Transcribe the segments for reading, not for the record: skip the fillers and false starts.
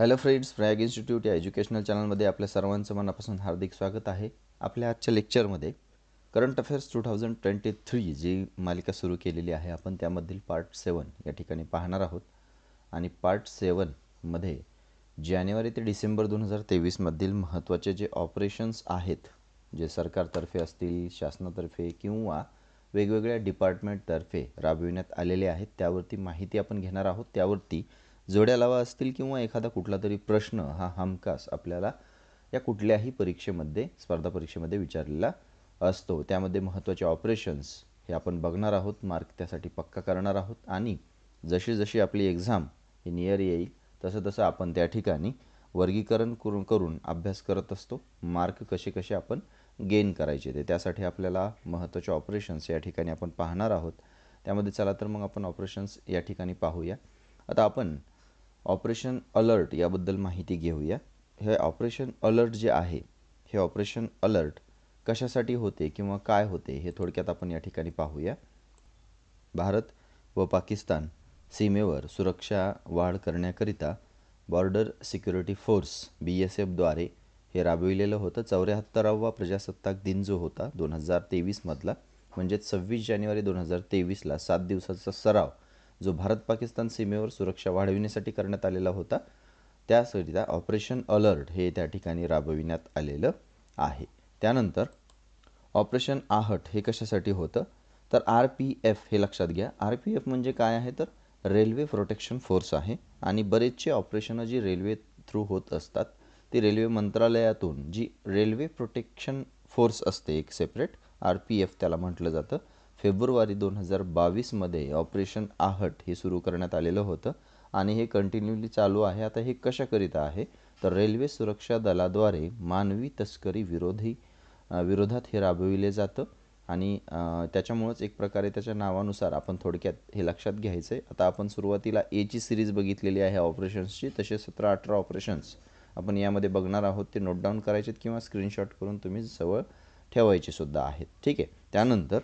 Hello friends, फ्रॅग institute या educational चॅनलमध्ये आपल्या सर्वांचं मनापासून हार्दिक स्वागत आहे. आपल्या आजच्या लेक्चरमध्ये करंट अफेअर्स 2023 जी मालिका सुरू केलेली आहे आपण त्यामधील पार्ट 7 या ठिकाणी पाहणार आहोत. आणि पार्ट 7मध्ये जानेवारी ते डिसेंबर 2023 मधील महत्त्वाचे जे ऑपरेशन्स आहेत, जे सरकारतर्फे असतील, शासनातर्फे किंवा वेगवेगळ्या डिपार्टमेंटतर्फे राबविण्यात आलेले आहेत, त्यावरती माहिती आपण घेणार आहोत. त्यावरती जोड्या लावा असतील किंवा एखादा कुठला तरी प्रश्न हा हमखास आपल्याला या कुठल्याही परीक्षेमध्ये, स्पर्धा परीक्षेमध्ये विचारलेला असतो. त्यामध्ये महत्त्वाचे ऑपरेशन्स हे आपण बघणार आहोत, मार्क त्यासाठी पक्का करणार आहोत. आणि जशी जशी आपली एक्झाम ही नियर येईल तसं तसं आपण त्या ठिकाणी वर्गीकरण करून अभ्यास करत असतो. मार्क कसे कसे आपण गेन करायचे ते त्यासाठी आपल्याला महत्त्वाचे ऑपरेशन्स या ठिकाणी आपण पाहणार आहोत. त्यामध्ये चला तर मग आपण ऑपरेशन्स या ठिकाणी पाहूया. आता आपण ऑपरेशन अलर्ट याबद्दल माहिती घेऊया. हे ऑपरेशन अलर्ट जे आहे, हे ऑपरेशन अलर्ट कशासाठी होते किंवा काय होते हे थोडक्यात आपण या ठिकाणी पाहूया. भारत व पाकिस्तान सीमेवर सुरक्षा वाढ करण्याकरिता बॉर्डर सिक्युरिटी फोर्स BSFद्वारे हे राबविलेलं होतं. 74वा प्रजासत्ताक दिन जो होता 2023 मधला, म्हणजेच 26 जानेवारी 2023ला 7 दिवसाचा सराव जो भारत पाकिस्तान सीमेवर सुरक्षा वाढविण्यासाठी करण्यात आलेला होता, त्याकरिता ऑपरेशन अलर्ट हे त्या ठिकाणी राबविण्यात आलेलं आहे. त्यानंतर ऑपरेशन आहट हे कशासाठी होतं तर RPF हे लक्षात घ्या. RPF म्हणजे काय आहे तर रेल्वे प्रोटेक्शन फोर्स आहे. आणि बरेचसे ऑपरेशन जी रेल्वे थ्रू होत असतात ती रेल्वे मंत्रालयातून जी रेल्वे प्रोटेक्शन फोर्स असते एक सेपरेट, RPF त्याला म्हटलं जातं. फेब्रुवारी 2022मध्ये ऑपरेशन आहट हे सुरू करण्यात आलेलं होतं आणि हे कंटिन्यूली चालू आहे. आता हे कशाकरिता आहे तर रेल्वे सुरक्षा दलाद्वारे मानवी तस्करी विरोधात हे राबविले जातं. आणि त्याच्यामुळंच एक प्रकारे त्याच्या नावानुसार आपण थोडक्यात हे लक्षात घ्यायचं आहे. आता आपण सुरुवातीला ची सिरीज बघितलेली आहे ऑपरेशन्सची, तसे 17-18 ऑपरेशन्स आपण यामध्ये बघणार आहोत. ते नोट डाऊन करायचे किंवा स्क्रीनशॉट करून तुम्ही जवळ ठेवायचे सुद्धा आहेत. ठीक आहे. त्यानंतर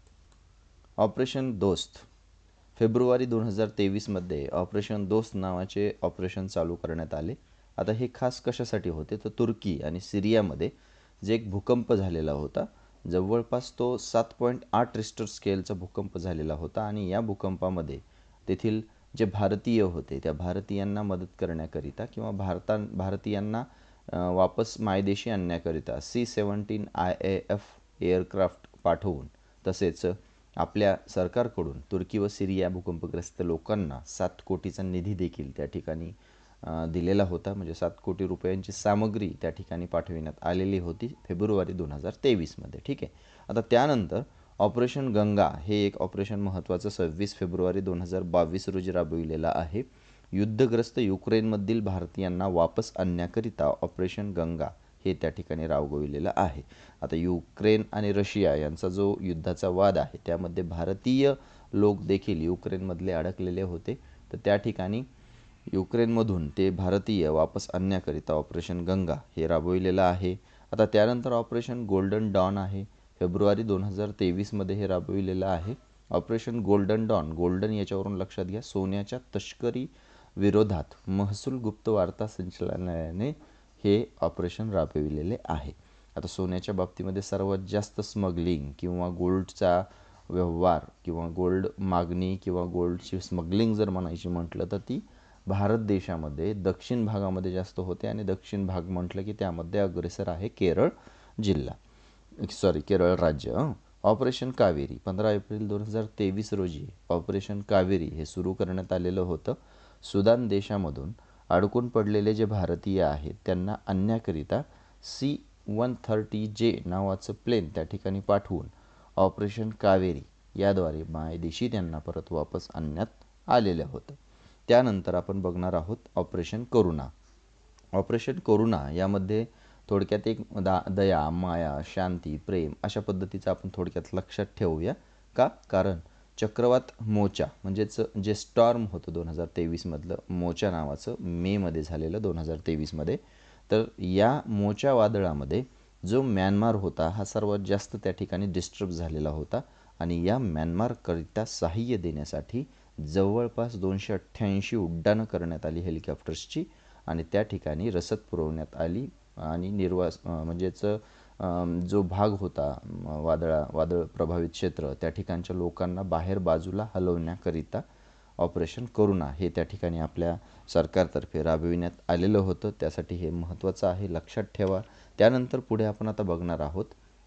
ऑपरेशन दोस्त फेब्रुवारी 2023मध्ये ऑपरेशन दोस्त नावाचे ऑपरेशन चालू करण्यात आले. आता हे खास कशासाठी होते तर तुर्की आणि सिरियामध्ये जे एक भूकंप झालेला होता, जवळपास तो 7.8 रिश्टर स्केलचा भूकंप झालेला होता. आणि या भूकंपामध्ये तेथील जे भारतीय होते त्या भारतीयांना मदत करण्याकरिता किंवा भारतीयांना वापस मायदेशी आणण्याकरिता C-17 IAF एअरक्राफ्ट पाठवून, तसेच आपल्या सरकारकडून तुर्की व सिरिया भूकंपग्रस्त लोकांना 7 कोटीचा निधी देखील त्या ठिकाणी दिलेला होता. म्हणजे 7 कोटी रुपयांची सामग्री त्या ठिकाणी पाठविण्यात आलेली होती फेब्रुवारी 2023मध्ये. ठीक आहे. आता त्यानंतर ऑपरेशन गंगा हे एक ऑपरेशन महत्त्वाचं 26 फेब्रुवारी 2022 रोजी राबविलेलं आहे. युद्धग्रस्त युक्रेनमधील भारतीयांना वापस आणण्याकरिता ऑपरेशन गंगा हे त्या ठिकाणी राबविलेलं आहे. आता युक्रेन आणि रशिया यांचा जो युद्धाचा वाद आहे त्यामध्ये भारतीय लोक देखील युक्रेनमधले अडकलेले होते. तर त्या ठिकाणी युक्रेनमधून ते भारतीय वापस आणण्याकरिता ऑपरेशन गंगा हे राबविलेलं आहे. आता त्यानंतर ऑपरेशन गोल्डन डॉन आहे. फेब्रुवारी 2023मध्ये हे राबविलेलं आहे. ऑपरेशन गोल्डन डॉन, गोल्डन याच्यावरून लक्षात घ्या, सोन्याच्या तस्करी विरोधात महसूल गुप्त वार्ता संचालनालयाने हे ऑपरेशन राबविलेले आहे. आता सोन्याच्या बाबतीमध्ये सर्वात जास्त स्मगलिंग किंवा गोल्डचा व्यवहार किंवा गोल्ड मागणी किंवा गोल्डची स्मगलिंग जर म्हणायची म्हटलं तर ती भारत देशामध्ये दक्षिण भागामध्ये जास्त होते. आणि दक्षिण भाग म्हटलं की त्यामध्ये अग्रेसर आहे केरळ राज्य. ऑपरेशन कावेरी 15 एप्रिल 2023 रोजी ऑपरेशन कावेरी हे सुरू करण्यात आलेलं होतं. सुदान देशामधून अडकून पडलेले जे भारतीय आहेत त्यांना आणण्याकरिता C-130J नावाचं प्लेन त्या ठिकाणी पाठवून ऑपरेशन कावेरी याद्वारे मायदेशी त्यांना परत वापस आणण्यात आलेलं होतं. त्यानंतर आपण बघणार आहोत ऑपरेशन करुणा. ऑपरेशन करुणा यामध्ये थोडक्यात एक दया, माया, शांती, प्रेम अशा पद्धतीचं आपण थोडक्यात लक्षात ठेवूया. का? कारण चक्रवात मोचा म्हणजेच जे स्टॉर्म होतं 2023मधलं, मोचा नावाचं मेमध्ये झालेलं 2023मध्ये, तर या मोचा वादळामध्ये जो म्यानमार होता हा सर्वात जास्त त्या ठिकाणी डिस्टर्ब झालेला होता. आणि या म्यानमारकरिता सहाय्य देण्यासाठी जवळपास 288 उड्डाणं करण्यात आली हेलिकॉप्टर्सची. आणि त्या ठिकाणी रसद पुरवण्यात आली आणि म्हणजेच जो भाग होता वादळ प्रभावित क्षेत्र त्या ठिकाणच्या लोकांना बाहेर बाजूला हलवण्याकरिता ऑपरेशन करुणा हे त्या ठिकाणी आपल्या सरकारतर्फे राबविण्यात आलेलं होतं. त्यासाठी हे महत्त्वाचं आहे, लक्षात ठेवा. त्यानंतर पुढे आपण आता बघणार आहोत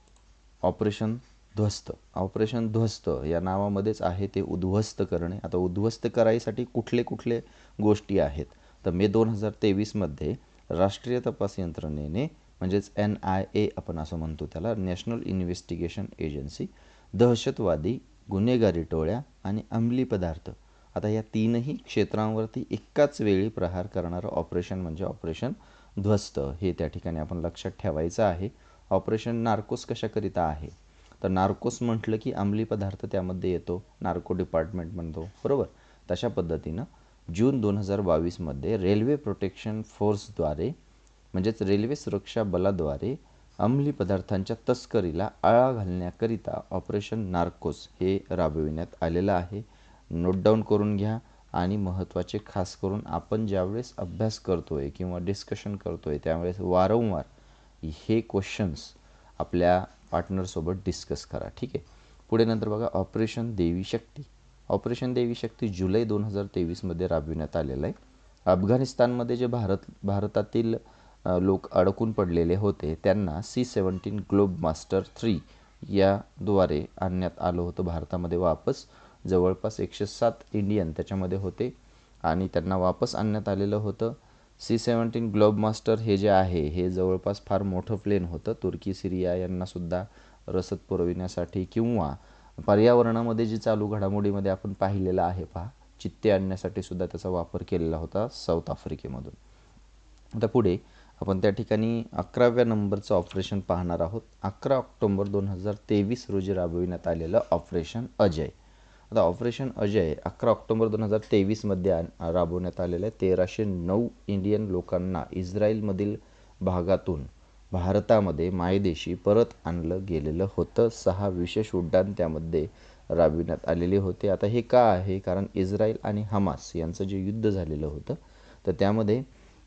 ऑपरेशन ध्वस्त. ऑपरेशन ध्वस्त या नावामध्येच आहे ते उद्ध्वस्त करणे. आता उद्ध्वस्त करायसाठी कुठले कुठले गोष्टी आहेत तर मे 2023मध्ये राष्ट्रीय तपास यंत्रणेने म्हणजेच NIA आपण असं म्हणतो त्याला, नॅशनल इन्व्हेस्टिगेशन एजन्सी, दहशतवादी, गुन्हेगारी टोळ्या आणि अंमली पदार्थ, आता या तीनही क्षेत्रांवरती एकाच वेळी प्रहार करणारं ऑपरेशन म्हणजे ऑपरेशन ध्वस्त हे त्या ठिकाणी आपण लक्षात ठेवायचं आहे. ऑपरेशन नार्कोस कशाकरिता आहे तर नार्कोस म्हटलं की अंमली पदार्थ त्यामध्ये येतो, नार्को डिपार्टमेंट म्हणतो, बरोबर. तशा पद्धतीनं जून 2022मध्ये रेल्वे प्रोटेक्शन फोर्सद्वारे म्हणजेच रेल्वे सुरक्षा बलाद्वारे अंमली पदार्थांच्या तस्करीला आळा घालण्याकरिता ऑपरेशन नार्कोस हे राबविण्यात आलेलं आहे. नोट डाऊन करून घ्या. आणि महत्त्वाचे खास करून आपण ज्यावेळेस अभ्यास करतोय किंवा डिस्कशन करतोय त्यावेळेस वारंवार हे क्वेश्चन्स आपल्या पार्टनरसोबत डिस्कस करा, ठीक आहे. पुढे नंतर बघा ऑपरेशन देवी शक्ती. ऑपरेशन देवी शक्ती जुलै 2023मध्ये राबविण्यात आलेलं आहे. अफगाणिस्तानमध्ये जे भारतातील लोक अडकून पडलेले होते त्यांना C-17 ग्लोब मास्टर 3 याद्वारे आणण्यात आलं होतं भारतामध्ये वापस. जवळपास 107 इंडियन त्याच्यामध्ये होते आणि त्यांना वापस आणण्यात आलेलं होतं. C-17 ग्लोब मास्टर हे जे आहे हे जवळपास फार मोठं प्लेन होतं. तुर्की, सिरिया यांनासुद्धा रसद पुरविण्यासाठी किंवा पर्यावरणामध्ये जी चालू घडामोडीमध्ये आपण पाहिलेलं आहे पहा, चित्ते आणण्यासाठी सुद्धा त्याचा वापर केलेला होता साऊथ आफ्रिकेमधून. आता पुढे आपण त्या ठिकाणी 11व्या नंबरचं ऑपरेशन पाहणार आहोत. 11 ऑक्टोबर 2023 रोजी राबविण्यात आलेलं ऑपरेशन अजय. आता ऑपरेशन अजय 11 ऑक्टोबर 2023मध्ये राबवण्यात आलेलं आहे. 1309 इंडियन लोकांना इस्रायलमधील भागातून भारतामध्ये मायदेशी परत आणलं गेलेलं होतं. 6 विशेष उड्डाण त्यामध्ये राबविण्यात आलेले होते. आता हे का आहे कारण इस्रायल आणि हमास यांचं जे युद्ध झालेलं होतं तर त्यामध्ये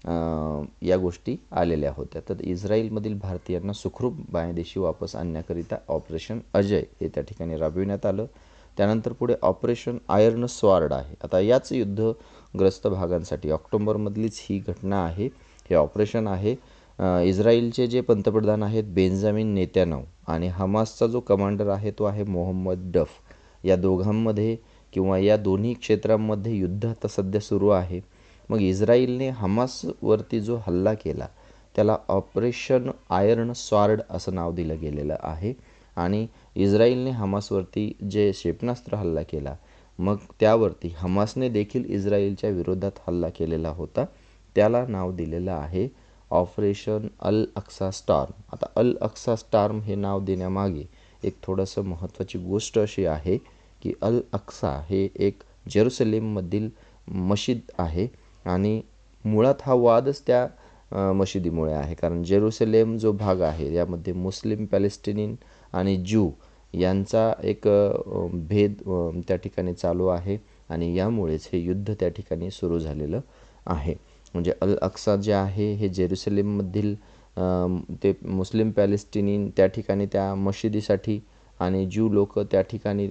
या गोष्टी आलेल्या होत्या. तर इस्रायलमधील भारतीयांना सुखरूप मायदेशी वापस आणण्याकरिता ऑपरेशन अजय हे त्या ठिकाणी राबविण्यात आलं. त्यानंतर पुढे ऑपरेशन आयर्न स्वॉर्ड आहे. आता याच युद्धग्रस्त भागांसाठी ऑक्टोबरमधलीच ही घटना आहे, हे ऑपरेशन आहे. इस्रायलचे जे पंतप्रधान आहेत बेंजामिन नेत्यानाहू आणि हमासचा जो कमांडर आहे तो आहे मोहम्मद डफ. या दोघांमध्ये किंवा या दोन्ही क्षेत्रांमध्ये युद्ध आता सध्या सुरू आहे. मग इस्रायलने हमासवरती जो हल्ला केला त्याला ऑपरेशन आयर्न स्वॉर्ड असं नाव दिलं गेलेलं आहे. आणि इस्रायलने हमासवरती जे क्षेपणास्त्र हल्ला केला मग त्यावरती हमासने देखील इस्रायलच्या विरोधात हल्ला केलेला होता, त्याला नाव दिलेलं आहे ऑपरेशन अल अक्सा स्टॉर्म. आता अल अक्सा स्टॉर्म हे नाव देण्यामागे एक थोडंसं महत्त्वाची गोष्ट अशी आहे की अल अक्सा हे एक जेरुसलेममधील मशीद आहे आणि मुळात हा वादच त्या मशिदीमुळे आहे. कारण जेरुसलेम जो भाग आहे यामध्ये मुस्लिम, पॅलेस्टिनियन आणि ज्यू यांचा एक भेद त्या ठिकाणी चालू आहे आणि यामुळेच हे युद्ध त्या ठिकाणी सुरू झालेलं आहे. म्हणजे अल अक्सा जे आहे हे जेरुसलेममधील ते मुस्लिम, पॅलेस्टिनियन त्या ठिकाणी त्या मशिदीसाठी आणि ज्यू लोक त्या ठिकाणी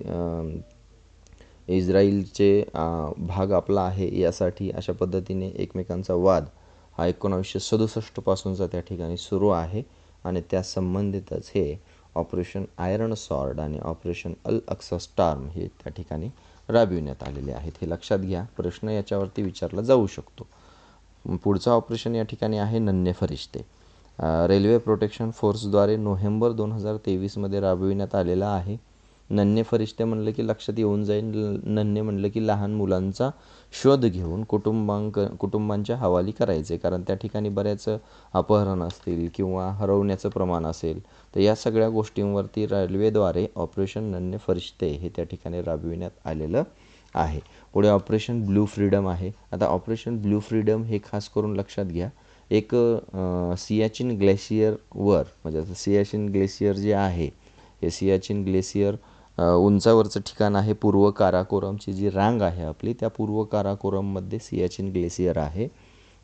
इस्रायलचे भाग आपला आहे यासाठी अशा पद्धतीने एकमेकांचा वाद हा 1967 पासूनचा त्या ठिकाणी सुरू आहे आणि त्या संबंधितच हे ऑपरेशन आयर्न स्वॉर्ड आणि ऑपरेशन अल अक्सा स्टॉर्म हे त्या ठिकाणी राबविण्यात आलेले आहेत. हे लक्षात घ्या, प्रश्न याच्यावरती विचारला जाऊ शकतो. पुढचं ऑपरेशन या ठिकाणी आहे नन्हे फरिश्ते. रेल्वे प्रोटेक्शन फोर्सद्वारे नोव्हेंबर 2023मध्ये राबविण्यात आलेला आहे. नन्हे फरिश्ते म्हणलं की लक्षात येऊन जाईल, नन्हे म्हणलं की लहान मुलांचा शोध घेऊन कुटुंबांच्या हवाली करायचे. कारण त्या ठिकाणी बऱ्याच अपहरण असतील किंवा हरवण्याचं प्रमाण असेल तर या सगळ्या गोष्टींवरती रेल्वेद्वारे ऑपरेशन नन्हे फरिश्ते हे त्या ठिकाणी राबविण्यात आलेलं आहे. पुढे ऑपरेशन ब्लू फ्रीडम आहे. आता ऑपरेशन ब्लू फ्रीडम हे खास करून लक्षात घ्या, एक सियाचीन ग्लेशियरवर म्हणजे सियाचीन ग्लेशियर जे आहे हे सियाचीन ग्लेशियर उंचावरचं ठिकाण आहे. पूर्व काराकोरमची जी रांग आहे आपली त्या पूर्व काराकोरममध्ये सियाचीन ग्लेशियर आहे.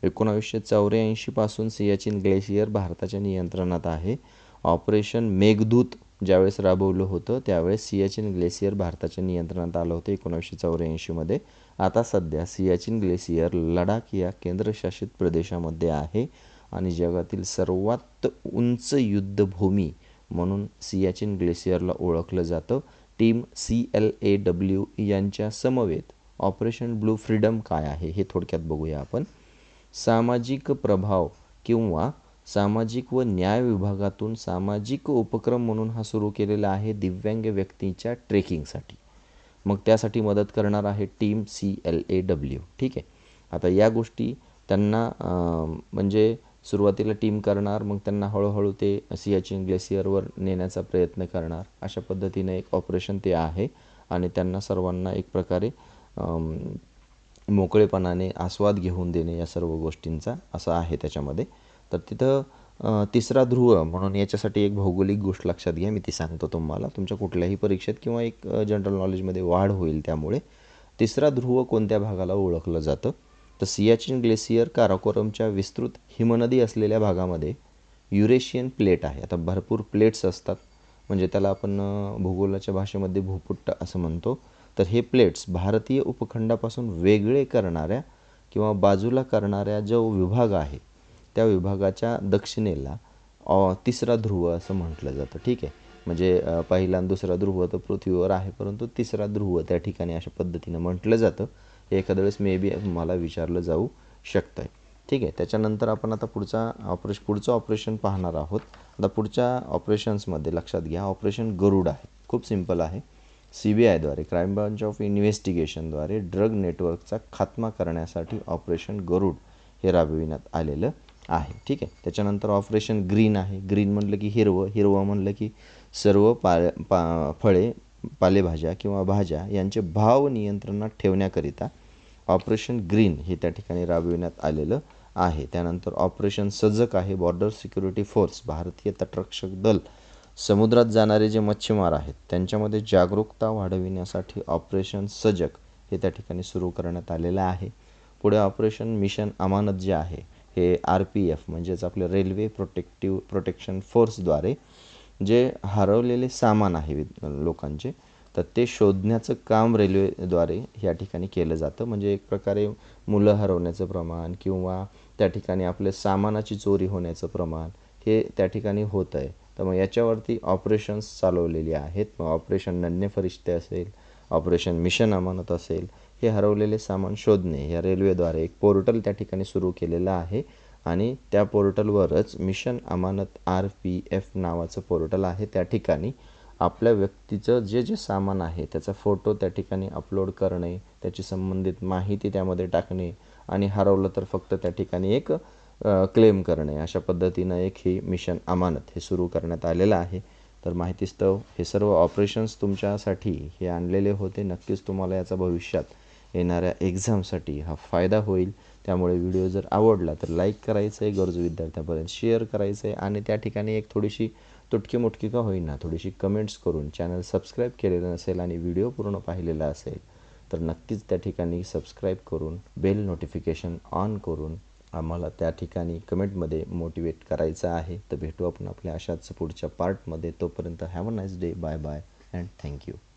1984 पासून सियाचीन ग्लेशियर भारताच्या नियंत्रणात आहे. ऑपरेशन मेघदूत ज्यावेळेस राबवलं होतं त्यावेळेस सियाचीन ग्लेशियर भारताच्या नियंत्रणात आलं होतं 1984मध्ये. आता सध्या सियाचीन ग्लेशियर लडाख या केंद्रशासित प्रदेशामध्ये आहे आणि जगातील सर्वात उंच युद्धभूमी म्हणून सियाचीन ग्लेशियरला ओळखलं जातं. टीम CLAW यांच्या समवेत ऑपरेशन ब्लू फ्रीडम काय आहे हे थोडक्यात बघूया आपण. सामाजिक प्रभाव किंवा सामाजिक व न्याय विभागातून सामाजिक उपक्रम म्हणून हा सुरू केलेला आहे दिव्यांग व्यक्तींच्या ट्रेकिंगसाठी. मग त्यासाठी मदत करणार आहे टीम CLAW. ठीक आहे. आता या गोष्टी त्यांना म्हणजे सुरुवातीला टीम करणार, मग त्यांना हळूहळू ते सियाचीन ग्लेशियरवर नेण्याचा प्रयत्न करणार. अशा पद्धतीने एक ऑपरेशन ते आहे आणि त्यांना सर्वांना एक प्रकारे मोकळेपणाने आस्वाद घेऊन देणे या सर्व गोष्टींचा असं आहे त्याच्यामध्ये. तर तिथं तिसरा ध्रुव म्हणून याच्यासाठी एक भौगोलिक गोष्ट लक्षात घ्या, मी ती सांगतो तुम्हाला. तुमच्या कुठल्याही परीक्षेत किंवा एक जनरल नॉलेजमध्ये वाढ होईल. त्यामुळे तिसरा ध्रुव कोणत्या भागाला ओळखलं जातं तर सियाचीन ग्लेशियर काराकोरमच्या विस्तृत हिमनदी असलेल्या भागामध्ये युरेशियन प्लेट आहे. आता भरपूर प्लेट्स असतात म्हणजे त्याला आपण भूगोलाच्या भाषेमध्ये भूपट्ट असं म्हणतो. तर हे प्लेट्स भारतीय उपखंडापासून वेगळे करणाऱ्या किंवा बाजूला करणाऱ्या जो विभाग आहे त्या विभागाच्या दक्षिणेला तिसरा ध्रुव असं म्हटलं जातं. ठीक आहे. म्हणजे पहिला आणि दुसरा ध्रुव तर पृथ्वीवर आहे, परंतु तिसरा ध्रुव त्या ठिकाणी अशा पद्धतीनं म्हटलं जातं. हे एखाद्या वेळेस मे बी मला विचारलं जाऊ शकतं आहे. ठीक आहे. त्याच्यानंतर आपण आता पुढचं ऑपरेशन पाहणार आहोत. आता पुढच्या ऑपरेशन्समध्ये लक्षात घ्या ऑपरेशन गरुड आहे. खूप सिंपल आहे. CBIद्वारे क्राईम ब्रांच ऑफ इन्व्हेस्टिगेशनद्वारे ड्रग नेटवर्कचा खात्मा करण्यासाठी ऑपरेशन गरुड हे राबविण्यात आलेलं आहे. ठीक आहे. त्याच्यानंतर ऑपरेशन ग्रीन आहे. ग्रीन म्हणलं की हिरवं, हिरवं म्हणलं की सर्व फळे पालेभाज्या किंवा भाज्या यांचे भाव नियंत्रणात ठेवण्याकरिता ऑपरेशन ग्रीन हे त्या ठिकाणी राबविण्यात आलेलं आहे. त्यानंतर ऑपरेशन सजक आहे. बॉर्डर सिक्युरिटी फोर्स भारतीय तटरक्षक दल समुद्रात जाणारे जे मच्छीमार आहेत त्यांच्यामध्ये जागरूकता वाढविण्यासाठी ऑपरेशन सजक हे त्या ठिकाणी सुरू करण्यात आलेलं आहे. पुढे ऑपरेशन मिशन अमानत जे आहे हे RPF म्हणजेच आपले रेल्वे प्रोटेक्शन फोर्सद्वारे जे हरवलेले सामान आहे लोकांचे तर ते शोधण्याचं काम रेल्वेद्वारे या ठिकाणी केलं जातं. म्हणजे एक प्रकारे मुलं हरवण्याचं प्रमाण किंवा त्या ठिकाणी आपले सामानाची चोरी होण्याचं प्रमाण हे त्या ठिकाणी होतं आहे. तर मग याच्यावरती ऑपरेशन्स चालवलेली आहेत. मग ऑपरेशन नन्हे फरिश्ते असेल, ऑपरेशन मिशन अमानत असेल, हे हरवलेले सामान शोधणे या रेल्वेद्वारे एक पोर्टल त्या ठिकाणी सुरू केलेलं आहे आणि त्या पोर्टलवरच मिशन अमानत RPF नावाचं पोर्टल आहे. त्या ठिकाणी आपल्या व्यक्तीचं जे जे सामान आहे त्याचा फोटो त्या ठिकाणी अपलोड करणे, त्याची संबंधित माहिती त्यामध्ये टाकणे आणि हरवलं तर फक्त त्या ठिकाणी एक क्लेम करणे अशा पद्धतीनं एक ही मिशन अमानत हे सुरू करण्यात आलेलं आहे. तर माहितीस्तव हे सर्व ऑपरेशन्स तुमच्यासाठी हे आणलेले होते. नक्कीच तुम्हाला याचा भविष्यात येणाऱ्या एक्झामसाठी हा फायदा होईल. त्यामुळे व्हिडिओ जर आवडला तर लाईक करायचं आहे, गरजू विद्यार्थ्यांपर्यंत शेअर करायचं आहे आणि त्या ठिकाणी एक थोडीशी तुटकी मुटकी का होईना थोडीशी कमेंट्स करून चॅनल सबस्क्राईब केलेलं नसेल आणि व्हिडिओ पूर्ण पाहिलेला असेल तर नक्कीच त्या ठिकाणी सबस्क्राईब करून बेल नोटिफिकेशन ऑन करून आम्हाला त्या ठिकाणी कमेंटमध्ये मोटिवेट करायचं आहे. तर भेटू आपण आपल्या अशाच पुढच्या पार्टमध्ये. तोपर्यंत have a nice day. Bye bye and thank you.